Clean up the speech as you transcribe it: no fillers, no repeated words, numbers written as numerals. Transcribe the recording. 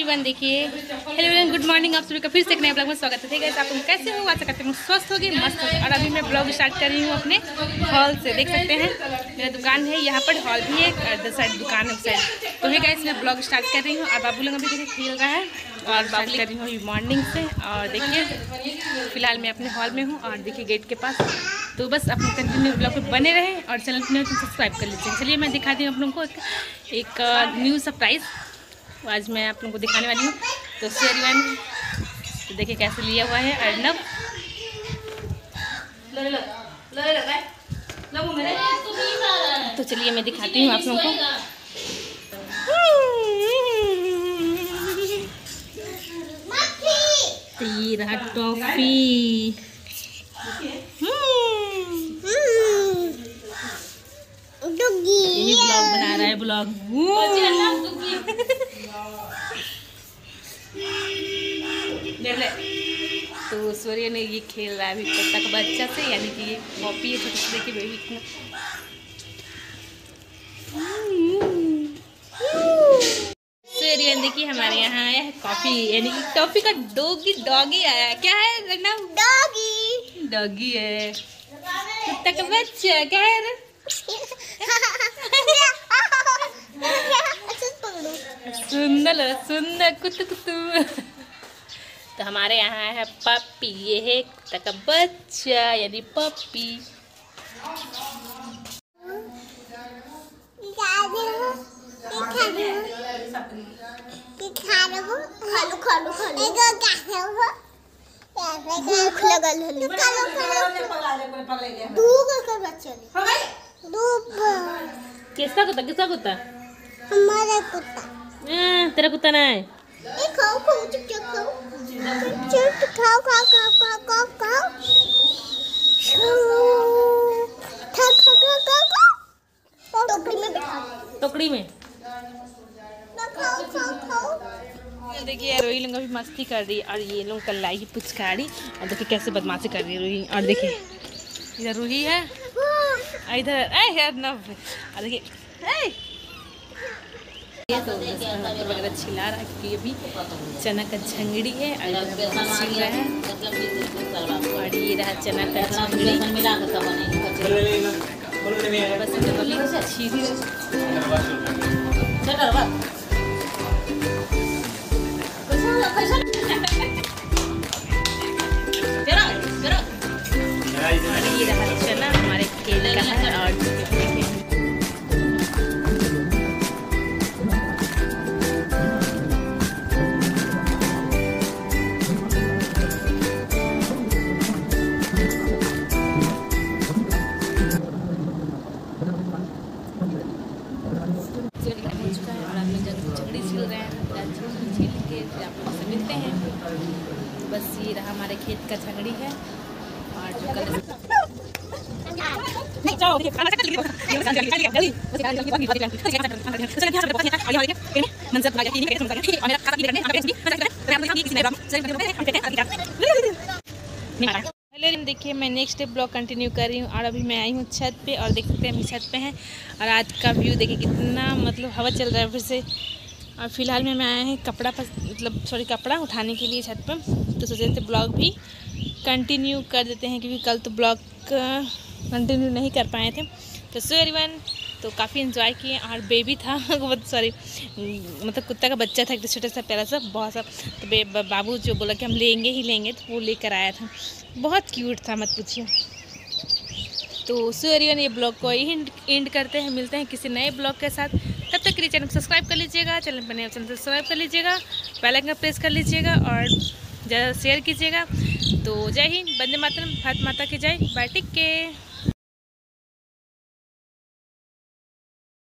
Everyone, देखिए hello everyone, good morning. आप सभी का फिर से एक नए ब्लॉग में स्वागत है। ठीक है, आप लोग कैसे हो? आशा करते हैं स्वस्थ होगी, मस्त होगी। और अभी मैं ब्लॉग स्टार्ट कर रही हूँ अपने हॉल से। देख सकते हैं मेरा दुकान है, यहाँ पर हॉल भी है और इधर साइड दुकान है उस साइड। तो है गाइस, मैं ब्लॉग स्टार्ट कर रही हूँ और बाबू लोग अभी देखिए खेल रहा है और बात कर रही हूँ अभी मॉर्निंग से। और देखिए फिलहाल मैं अपने हॉल में हूँ और देखिए गेट के पास। तो बस अपने कंटिन्यू ब्लॉग पे बने रहें और चैनल को सब्सक्राइब कर लीजिए। चलिए मैं दिखाती हूँ आप लोगों को एक न्यू सरप्राइज़ आज मैं आप लोगों को दिखाने वाली हूँ। तो शेरवान तो देखिए कैसे लिया हुआ है अर्नब। तो चलिए मैं दिखाती हूँ आप लोगों को। तो ये रहा टॉफी। यही ब्लॉग बना रहा है ब्लॉग। तो सूर्य ने ये खेल रहा है अभी तक बच्चा से, यानी कि ये कॉपी है छोटे से। देखिए बेबी इतना सूर्य देखिए हमारे यहाँ आया है कॉफी, यानी कि टॉफी का डॉगी आया है। क्या है ना? डॉगी है, कुत्ता का बच्चा। क्या है? सुंदर सुंदर कुत्तू कुत्तू। तो हमारे यहाँ है पप्पी, ये है कुत्ता का बच्चा यानी पप्पी। किसका कुत्ता? किसका कुत्ता? हमारा कुत्ता। तेरा कुत्ता ना है? खाओ खाओ चुप खाओ चुप खाओ खाओ खाओ खाओ खाओ खाओ टोकरी में बैठा, टोकरी में खाओ खाओ खाओ। देखिए रोही लोग अभी मस्ती कर रही है और ये लोग कल लाई पुचकारी। और देखिए कैसे बदमाशी कर रही है रोही। और देखिए इधर रूही है, इधर यार न। और देखिए तो वगैरह छिला रहा है क्योंकि अभी चना का झंगड़ी है और छिल रहा है। और ये रहा चना का झंगड़ी। बस छील ये रहा चना हमारे खेल का है। और झगड़ी छिल रहे हैं, छील के फिर आप लोगों से मिलते हैं। बस ये रहा हमारे खेत का झगड़ी है। और जो कल हेलो देखिए, मैं नेक्स्ट ब्लॉग कंटिन्यू कर रही हूँ और अभी मैं आई हूँ छत पे। और देख सकते हैं हम छत पे हैं और आज का व्यू देखिए कितना मतलब हवा चल रहा है फिर से। और फिलहाल में मैं आया है कपड़ा उठाने के लिए छत पर। तो सोचे थे ब्लॉग भी कंटिन्यू कर देते हैं क्योंकि कल तो ब्लॉग कंटिन्यू नहीं कर पाए थे। तो सो एवरीवन, तो काफ़ी इन्जॉय किए। और बेबी था मतलब कुत्ता का बच्चा था, एक छोटा सा प्यारा सा बहुत सा। तो बाबू जो बोला कि हम लेंगे ही लेंगे, तो वो लेकर आया था। बहुत क्यूट था, मत पूछिए। तो सो एवरीवन, ये ब्लॉग को ही एंड करते हैं। मिलते हैं किसी नए ब्लॉग के साथ। तब तक के लिए चैनल को सब्सक्राइब कर लीजिएगा, चैनल पर नए चैनल सब्सक्राइब कर लीजिएगा, बेल आइकन प्रेस कर लीजिएगा और ज़्यादा शेयर कीजिएगा। तो जय हिंद, वंदे मातरम, भारत माता की जय। Bye, take care.